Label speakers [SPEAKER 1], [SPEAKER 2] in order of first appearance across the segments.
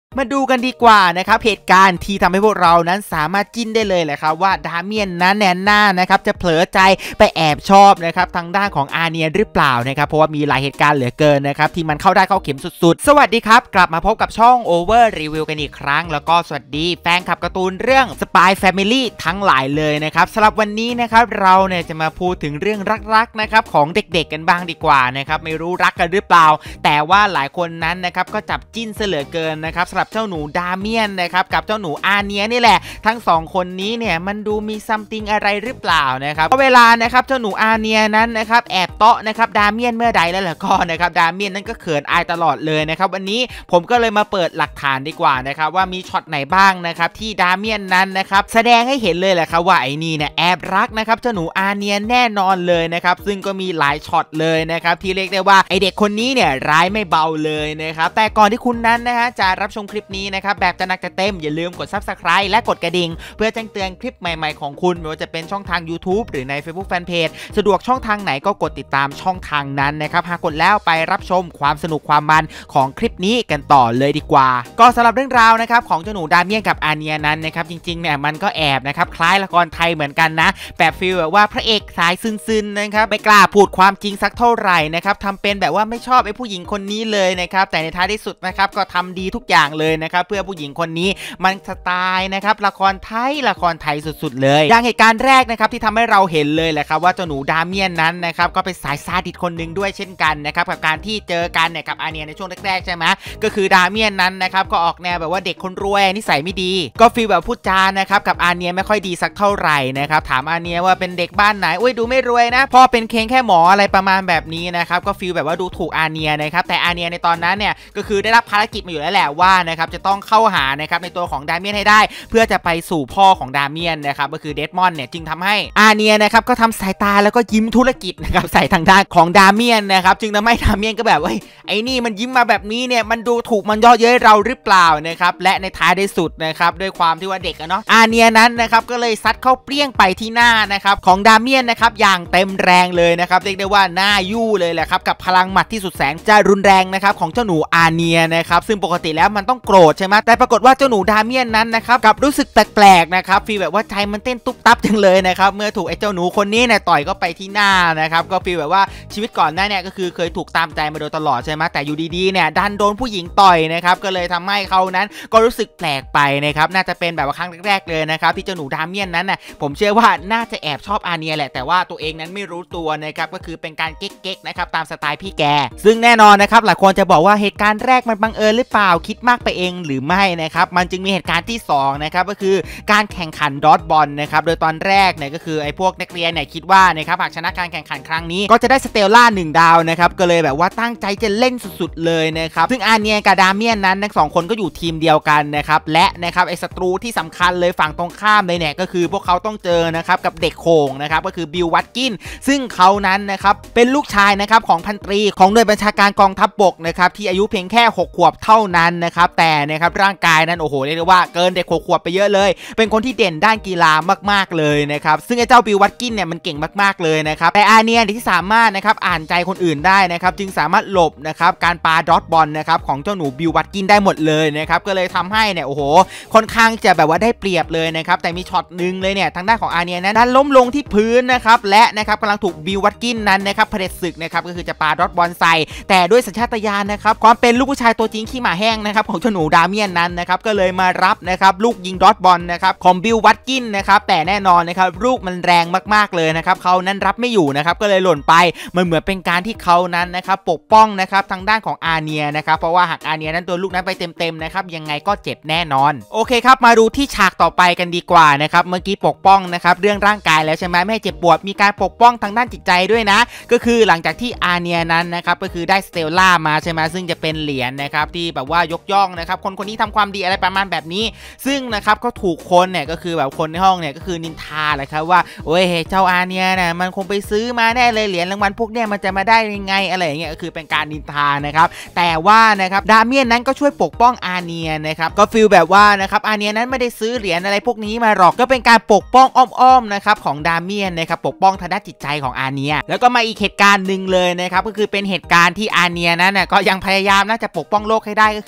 [SPEAKER 1] มาดูกันดีกว่านะครับเหตุการณ์ที่ทำให้พวกเรานั้นสามารถจิ้นได้เลยแหละครับว่าดาเมียนนั้นแนนน่านะครับจะเผลอใจไปแอบชอบนะครับทางด้านของอาเนียหรือเปล่านะครับเพราะว่ามีหลายเหตุการณ์เหลือเกินนะครับที่มันเข้าได้เข้าเข็มสุดๆสวัสดีครับกลับมาพบกับช่อง Over Review กันอีกครั้งแล้วก็สวัสดีแฟนคลับการ์ตูนเรื่อง Spy Family ทั้งหลายเลยนะครับสำหรับวันนี้นะครับเราเนี่ยจะมาพูดถึงเรื่องรักๆนะครับของเด็กๆกันบ้างดีกว่านะครับไม่รู้รักกันหรือเปล่าแต่ว่าหลายคนนั้นนะครับก็จับจิ้นเสเหลือเกินนะครับสำหรับเจ้าหนูดาเมียนนะครับกับเจ้าหนูอาเนียนี่แหละทั้ง2คนนี้เนี่ยมันดูมีซัมติงอะไรหรือเปล่านะครับเวลานะครับเจ้าหนูอาเนียนั้นนะครับแอบเตาะนะครับดาเมียนเมื่อใดแล้วล่ะก็นะครับดาเมียนนั้นก็เขินอายตลอดเลยนะครับวันนี้ผมก็เลยมาเปิดหลักฐานดีกว่านะครับว่ามีช็อตไหนบ้างนะครับที่ดาเมียนนั้นนะครับแสดงให้เห็นเลยแหละครับว่าไอ้นี่เนี่ยแอบรักนะครับเจ้าหนูอาเนียแน่นอนเลยนะครับซึ่งก็มีหลายช็อตเลยนะครับที่เรียกได้ว่าไอเด็กคนนี้เนี่ยร้ายไม่เบาเลยนะครับแต่ก่อนที่คุณนั้นนะฮะจะรับชมคลิปนี้นะครับแบบจะหนักจะเต็มอย่าลืมกด Subscribe และกดกระดิ่งเพื่อแจ้งเตือนคลิปใหม่ๆของคุณไม่ว่าจะเป็นช่องทาง YouTube หรือใน Facebook Fanpage สะดวกช่องทางไหนก็กดติดตามช่องทางนั้นนะครับหากกดแล้วไปรับชมความสนุกความมันของคลิปนี้กันต่อเลยดีกว่าก็สำหรับเรื่องราวนะครับของเจ้าหนูดาเมียนกับอาเนียนั้นนะครับจริงๆเนี่ยมันก็แอบนะครับคล้ายละครไทยเหมือนกันนะแบบฟีลแบบว่าพระเอกสายซึนๆนะครับไม่กล้าพูดความจริงสักเท่าไหร่นะครับทำเป็นแบบว่าไม่ชอบไอ้ผู้หญิงคนนี้เลยนะครับแต่ในท้ายที่สุดนะครับก็ทำดีทุกอย่างเลยนะครับเพื่อผู้หญิงคนนี้มันสไตล์นะครับละครไทยสุดๆเลยอย่างเหตุการณ์แรกนะครับที่ทำให้เราเห็นเลยแหละครับว่าเจ้าหนูดาเมียนนั้นนะครับก็เป็นสายซาดิสคนหนึ่งด้วยเช่นกันนะครับกับการที่เจอกันเนี่ยกับอาเนียในช่วงแรกๆใช่ไหมก็คือดาเมียนนั้นนะครับก็ออกแนวแบบว่าเด็กคนรวยนิสัยไม่ดีก็ฟีลแบบพูดจานะครับกับอาเนียไม่ค่อยดีสักเท่าไหร่นะครับถามอาเนียว่าเป็นเด็กบ้านไหนอุ้ยดูไม่รวยนะพ่อเป็นเพียงแค่หมออะไรประมาณแบบนี้นะครับก็ฟีลแบบว่าดูถูกอาเนียนะครับแต่อาเนียในตอนนั้นเนี่ยก็คือได้รับภารกิจมาอยู่แล้วแหละว่านะครับจะต้องเข้าหานะครับในตัวของดาเมียนให้ได้เพื่อจะไปสู่พ่อของดาเมียนนะครับก็คือเดดมอนเนี่ยจึงทำให้อาเนียนะครับก็ทำสายตาแล้วก็ยิ้มธุรกิจนะครับใส่ทางด้านของดาเมียนนะครับจึงทำให้ดาเมียนก็แบบไอ้นี่มันยิ้มมาแบบนี้เนี่ยมันดูถูกมันย่อเย้ยเราหรือเปล่านะครับและในท้ายที่สุดนะครับด้วยความที่ว่าเด็กเนาะอาเนียนั้นนะครับก็เลยซัดเข้าเปรี้ยงไปที่หน้านะครับของดาเมียนนะครับอย่างเต็มแรงเลยนะครับเรียกได้ว่าหน้ายู่เลยแหละครับกับพลังหมัดที่สุดแสนจะรุนแรงนะครับของเจ้าหนูอาเนียนะครับซึ่งปกติแล้วมันต้องโกรธใช่ไหมแต่ปรากฏว่าเจ้าหนูดาเมียนนั้นนะครับกับรู้สึกแปลกๆนะครับฟีลแบบว่าใจมันเต้นตุ๊บตับจังเลยนะครับเมื่อถูกไอ้เจ้าหนูคนนี้เนี่ยต่อยก็ไปที่หน้านะครับก็ฟีลแบบว่าชีวิตก่อนหน้าเนี่ยก็คือเคยถูกตามใจมาโดยตลอดใช่ไหมแต่อยู่ดีๆเนี่ยดันโดนผู้หญิงต่อยนะครับก็เลยทำให้เขานั้นก็รู้สึกแปลกไปนะครับน่าจะเป็นแบบว่าครั้งแรกๆเลยนะครับที่เจ้าหนูดาเมียนนั้นน่ะผมเชื่อว่าน่าจะแอบชอบอาเนียแหละแต่ว่าตัวเองนั้นไม่รู้ตัวนะครับก็คือเป็นการเก๊กๆนะครับตามสไตล์พี่แกซึ่งแน่นอนนะครับหลายคนจะบอกว่าเหตุการณ์แรกมันบังเอิญหรือเปล่าคิดมากไปเองหรือไม่นะครับมันจึงมีเหตุการณ์ที่2นะครับก็คือการแข่งขันดอทบอลนะครับโดยตอนแรกเนี่ยก็คือไอ้พวกนักเรียนเนี่ยคิดว่านะครับหากชนะการแข่งขันครั้งนี้ก็จะได้สเตลล่า1 ดาวนะครับก็เลยแบบว่าตั้งใจจะเล่นสุดๆเลยนะครับซึ่งอาเนียกับดาเมียนนั้นทั้ง2คนก็อยู่ทีมเดียวกันนะครับและนะครับไอ้ศัตรูที่สำคัญเลยฝั่งตรงข้ามเลยเนี่ยก็คือพวกเขาต้องเจอนะครับกับเด็กโขงนะครับก็คือบิลวัตกินซึ่งเขานั้นนะครับเป็นลูกชายนะครับของพันตรีของหน่วยบัญชาการกองทัพบกนะครับที่อายุเพียงแค่6 ขวบเท่านั้นนะครับแต่นะครับร่างกายนั้นโอ้โหเรียกได้ว่าเกินเด็ก6 ขวบไปเยอะเลยเป็นคนที่เด่นด้านกีฬามากๆเลยนะครับซึ่งไอ้เจ้าบิลวัตกินเนี่ยมันเก่งมากๆเลยนะครับแต่อาเนียที่สามารถนะครับอ่านใจคนอื่นได้นะครับจึงสามารถหลบนะครับการปาดอทบอลนะครับของเจ้าหนูบิลวัตกินได้หมดเลยนะครับก็เลยทำให้เนี่ยโอ้โหค่อนข้างจะแบบว่าได้เปรียบเลยนะครับแต่มีช็อตนึงเลยเนี่ยทางด้านของอาเนียนั้นดันล้มลงที่พื้นนะครับและนะครับกำลังถูกบิลวัตกินนั้นนะครับเผด็จศึกนะครับก็คือจะปาดอทบอลใส่แต่ด้วยสัญชาตญาณนะครับความเป็นลูกผู้ชายตัวจริงขี้หมาแห้งนะครับของเจ้าหนูดาเมียนนั้นนะครับก็เลยมารับนะครับลูกยิงดอทบอลนะครับของบิลวัตกินนะครับแต่แน่นอนนะครับลูกมันแรงมากๆเลยนะครับเขานั้นรับไม่อยู่นะครับก็เลยหล่นไปมันเหมือนเป็นการที่เขานั้นนะครับปกป้องนะครับทางด้านของอาเนียนะครับเพราะว่าหากอาเนียนั้นโดนลูกนั้นไปเต็มๆนะครับยังไงก็เจ็บแน่นอนโอเคครับมาดูที่ฉากต่อไปกันดีกว่านะครับเมื่อกี้ปกป้องนะครับเรื่องร่างกายแล้วใช่ไหมไม่ให้เจ็บปวดมีการปกป้องทางด้านจิตใจด้วยนะก็คือหลังจากที่อาเนียนั้นนะครับก็คือได้สเตลล่ามาใช่ไหมซึ่งจะเป็นเหรียญนะครับที่แบบว่ายกย่องนะครับคนนี้ทำความดีอะไรประมาณแบบนี้ซึ่งนะครับก็ถูกคนเนี่ยก็คือแบบคนในห้องเนี่ยก็คือนินทาแหละครับว่าโอ้ยเจ้าอาเนียนะมันคงไปซื้อมาแน่เลยเหรียญรางวัลพวกเนี้ยมันจะมาได้ยังไงอะไรอย่างเงี้ยก็คือเป็นการนินทานะครับแต่ว่านะครับดาเมียนนั้นก็ช่วยปกป้องอาเนียนะครับก็ฟีลแบบว่านะครับอาเนียนั้นไม่ได้ซื้อเหรียญอะไรพวกนี้มาหรอกก็เป็นการปกป้องอ้อมๆนะครับของดาเมียนนะครับปกป้องทางด้านจิตใจของอาเนียแล้วก็มาอีกเหตุการณ์หนึ่งเลยนะครับก็คือเป็นเหตุการณ์ที่อาเนียนั้นก็ยังพยายามน่าจะปกป้องโลกให้ได้ก็คือจะต้องส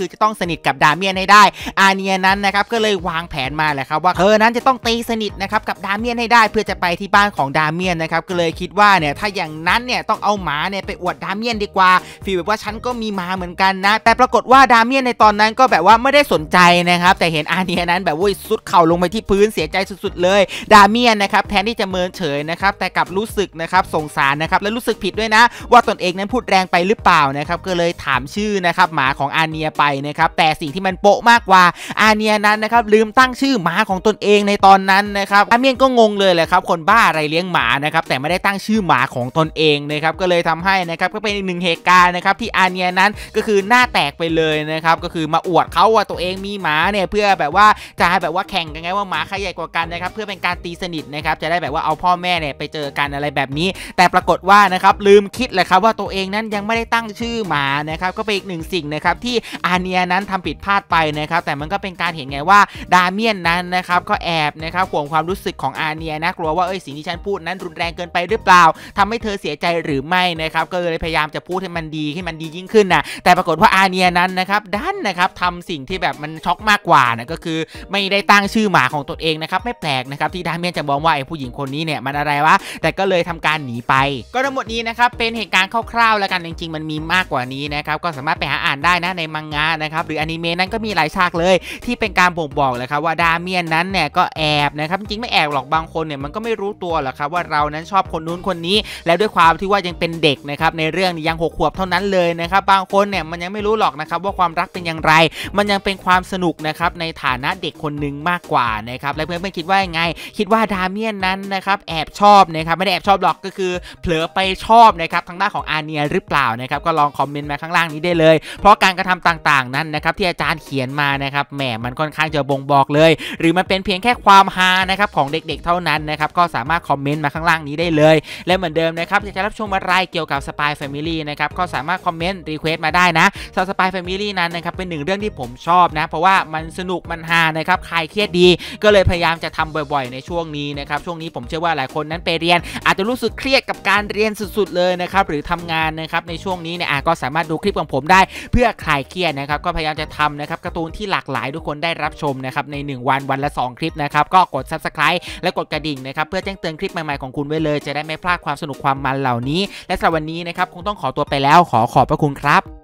[SPEAKER 1] นิทกับดาเมียนให้ได้อาเนียนั้นนะครับก็เลยวางแผนมาแหละครับว่าเธอนั้นจะต้องตีสนิทนะครับกับดาเมียนให้ได้เพื่อจะไปที่บ้านของดาเมียนนะครับก็เลยคิดว่าเนี่ยถ้าอย่างนั้นเนี่ยต้องเอาหมาเนี่ยไปอวดดาเมียนดีกว่าฟีลแบบว่าฉันก็มีหมาเหมือนกันนะแต่ปรากฏว่าดาเมียนในตอนนั้นก็แบบว่าไม่ได้สนใจนะครับแต่เห็นอาเนียนั้นแบบว่าสุดเข่าลงไปที่พื้นเสียใจสุดๆเลยดาเมียนนะครับแทนที่จะเมินเฉยนะครับแต่กลับรู้สึกนะครับสงสารนะครับและรู้สึกผิดด้วยนะว่าตนเองนั้นพูดแรงไปหรือเปล่านะครับก็เลยถามชื่อนะครับหมาของอาเนียไปนะครับแต่สิ่งที่มันโป๊ะมากกว่าอาเนียนั้นนะครับลืมตั้งชื่อหมาของตนเองในตอนนั้นนะครับดาเมียนก็งงเลยแหละครับคนบ้าอะไรเลี้ยงหมานะครับแต่ไม่ได้ตั้งชื่อหมาของตนเองนะครับก็เลยทำให้นะครับก็เป็นอีกหนึ่งเหตุการณ์นะครับที่อาเนียนั้นก็คือหน้าแตกไปเลยนะครับก็คือมาอวดเขาว่าตัวเองมีหมาเนี่ยเพื่อแบบว่าจะให้แบบว่าแข่งกันไงว่าหมาใครใหญ่กว่ากันนะครับเพื่อเป็นการตีสนิทนะครับจะได้แบบว่าเอาพ่อแม่เนี่ยไปเจอกันอะไรแบบนี้แต่ปรากฏว่านะครับลืมคิดเลยครับว่าตัวเองนั้นยังไม่ได้ตั้งชื่อหมานะครับก็เป็นอีกหนึ่งสิ่งนะครับที่อาเนียนั้นทำผิดพลาดไปนะครับแต่มันก็เป็นการเห็นไงว่าดาเมียนนั้นนะครับก็แอบนะครับห่วงความรู้สึกของอาเนียนะกลัวว่าสิ่งที่ฉันพูดนั้นรุนแรงเกินไปหรือเปล่าทำให้เธอเสียใจหรือไม่นะครับก็เลยพยายามจะพูดให้มันดียิ่งขึ้นนะแต่ปรากฏว่าอาเนียนั้นนะครับดันนะครับทำสิ่งที่แบบมันช็อกมากกว่านะก็คือไม่ได้ตั้งชื่อหมาของตนเองนะครับไม่แปลกนะครับที่ดาเมียนจะมองว่าไอ้ผู้หญิงคนนี้เนี่ยมันอะไรวะแต่ก็เลยทำการหนีไปก็ทั้งหมดนี้นะครับเป็นเหตุการณ์คร่าวๆแล้วกันจริงๆมันมีมากกว่านี้นะครับก็สามารถไปหาอ่านได้นะในมังงะนะครับหรืออนิเมะนั้นก็มีหลายฉากเลยที่เป็นการบ่งบอกเลยครับว่าดาเมียนนั้นเนี่ยก็แอบนะครับจริงไม่แอบหรอกบางคนเนี่ยมันก็ไม่รู้ตัวหรอกครับว่าเรานั้นชอบคนนู้นคนนี้แล้วด้วยความที่ว่ายังเป็นเด็กนะครับในเรื่องนี้ยัง6 ขวบเท่านั้นเลยนะครับบางคนเนี่ยมันยังไม่รู้หรอกนะครับว่าความรักเป็นอย่างไรมันยังเป็นความสนุกนะครับในฐานะเด็กคนหนึ่งมากกว่านะครับและเพื่อนๆคิดว่ายังไงคิดว่าดาเมียนนั้นนะครับแอบชอบนะครับไม่ได้แอบชอบหรอกก็คือเผลอไปชอบนะครับทางด้านของอาเนียหรือเปล่านะครับก็ลองคอมเมนต์มาข้างล่างนี้ได้เลยเพราะการกระทำต่างๆนั้นนะครับที่อาจารย์เขียนมานะครับแหมมันค่อนข้างจะบ่งบอกเลยหรือมันเป็นเพียงแค่ความฮานะครับของเด็กๆเท่านั้นนะครับก็สามารถคอมเมนต์มาข้างล่างนี้ได้เลยและเหมือนเดิมนะครับอยากจะรับชมอะไรเกี่ยวกับ Spy Family นะครับก็สามารถคอมเมนต์รีเควสต์มาได้นะสำหรับ Spy Family นั้นนะครับเป็นหนึ่งเรื่องที่ผมชอบนะเพราะว่ามันสนุกมันฮานะครับคลายเครียดดีก็เลยพยายามจะทำบ่อยๆในช่วงนี้นะครับช่วงนี้ผมเชื่อว่าหลายคนนั้นไปเรียนอาจจะรู้สึกเครียดกับการเรียนสุดๆเลยนะครับหรือทำงานนะครับในช่วงนี้เนี่ยก็สามารถดูคลิปของผมได้เพื่อคลายเครียดนะครับก็พยายามจะทำนะครับการ์ตูนที่หลากหลายทุกคนได้รับชมนะครับใน1 วันละ2 คลิปนะครับก็กด Subscribe และกดกระดิ่งนะครับเพื่อแจ้งเตือนคลิปใหม่ๆของคุณไว้เลยจะได้ไม่พลาดความสนุกความมันเหล่านี้และสำหรับวันนี้นะครับคงต้องขอตัวไปแล้วขอบพระคุณครับ